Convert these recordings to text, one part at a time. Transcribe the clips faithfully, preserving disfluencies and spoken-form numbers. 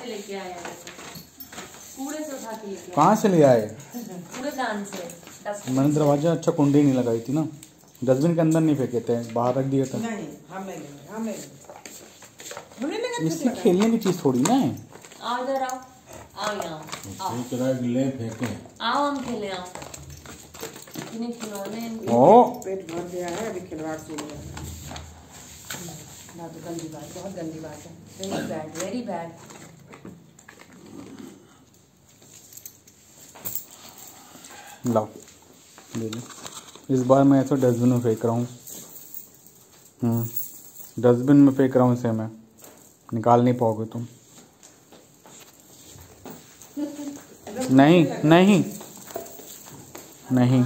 से लेके आए हैं, कूड़े से उठा के लेके। कहाँ से ले आए? कूड़ेदान से। मैंने दरवाजा अच्छा कुंडी नहीं लगाई थी ना, डस्टबिन के अंदर नहीं फेंके थे, बाहर रख दिए थे। नहीं हम नहीं लेंगे, हम नहीं लेंगे। इससे खेलने की चीज थोड़ी ना है। आओ इधर आओ, आओ यहाँ आओ, ले फेंके। आओ हम खेले, आओ इन्हें खिलौने। ओ पेट भर गया है, अभी खिलवाड़ शुरू है। ना तो गंदी बात, बहुत गंदी बात है, वेरी बैड वेरी बैड। लाओ ले लो। इस बार मैं ऐसे डस्टबिन में फेंक रहा हूँ। हम्म डस्टबिन में फेंक रहा हूँ इसे, मैं निकाल नहीं पाओगे तुम। नहीं नहीं नहीं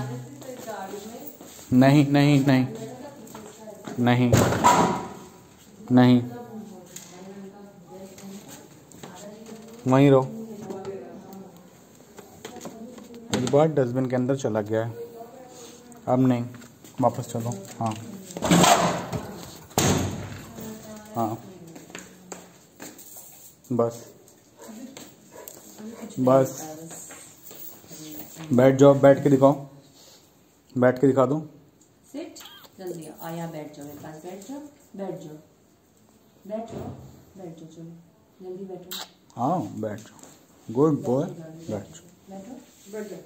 नहीं नहीं नहीं नहीं नहीं वहीं रहो। इस बार डस्टबिन के अंदर चला गया है, अब नहीं, वापस चलो। हाँ हाँ बस बस बैठ जाओ, बैठ के दिखाओ, बैठ के दिखा दो। सिट जल्दी आओ, आ यहाँ बैठ जाओ, मेरे पास बैठ जाओ, बैठ जाओ बैठ जाओ बैठ जाओ, चलो जल्दी बैठो। हाँ बैठ जाओ, गुड बॉय, बैठ जाओ बैठो बैठ जाओ।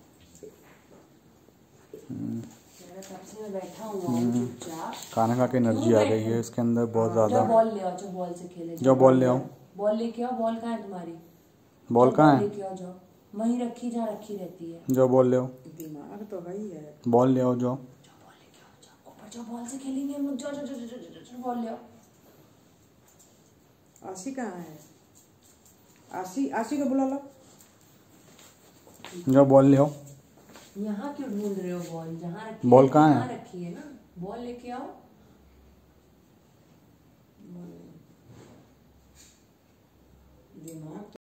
कब से मैं बैठा हूँ चुपचाप। खाना खा के एनर्जी आ गई है इसके अंदर बहुत ज्यादा। बॉल ले आओ, जो बॉल से खेले। जो बॉल ले आओ, बॉल लेके आओ। बॉल कहाँ है तुम्हारी? बॉल कहाँ है? लेके आओ, जाओ, वहीं रखी जहाँ रखी रहती है। जो बॉल ले आओ, दिमाग तो वही है। बॉल ले आओ, जाओ जो बॉल लेके आओ, जाओ ऊपर जाओ, बॉल से खेलेंगे हम लोग। जाओ जाओ जाओ जाओ जाओ, बॉल ले आओ। आशी कहाँ है? आशी आशी को बुला लो। जो बॉल ले आओ। यहाँ क्यों ढूंढ रहे हो बॉल? जहाँ रखी बॉल कहाँ है? रखी है ना, बॉल लेके आओ। दिमाग